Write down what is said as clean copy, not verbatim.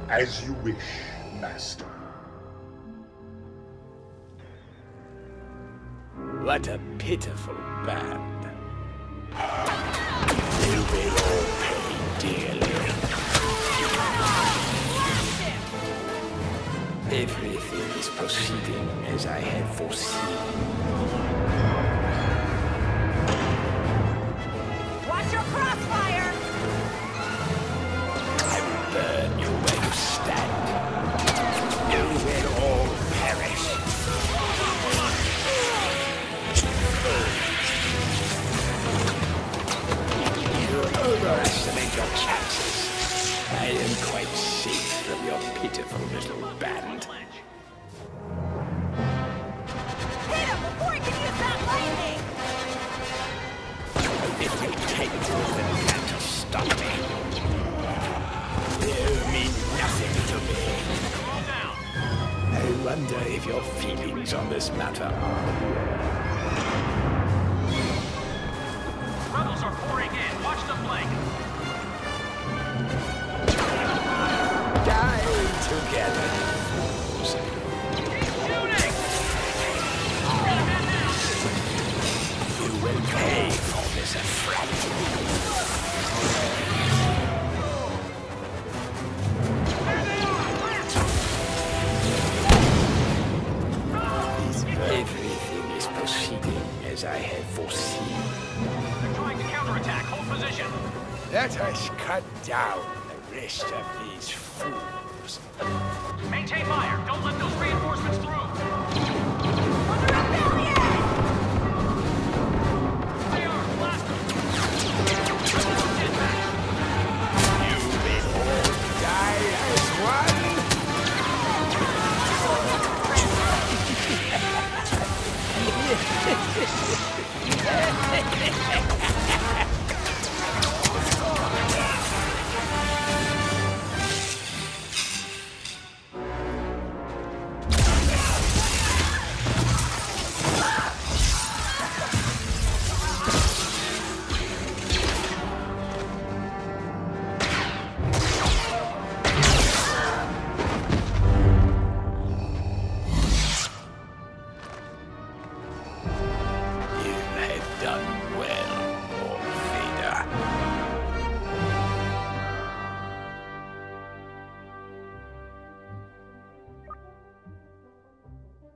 As you wish, Master. What a pitiful band. You will all pay dearly. Everything is proceeding as I had foreseen. Watch your crossfire! I will burn you where you stand. You will all perish. You overestimate your chances. I am quite safe from your pitiful little band. Hit him before he can use that lightning! If you take it then you have to stop me. You mean nothing to me. I wonder if your feelings on this matter are... Rebels are pouring in. Watch the flank. Die together. Keep shooting! Got him in now! You will pay for this affront. There they are! Blast! Everything is proceeding as I had foreseen. They're trying to counterattack. Hold position. Let us cut down the rest of these fools. Maintain fire. Don't let those reinforcements through.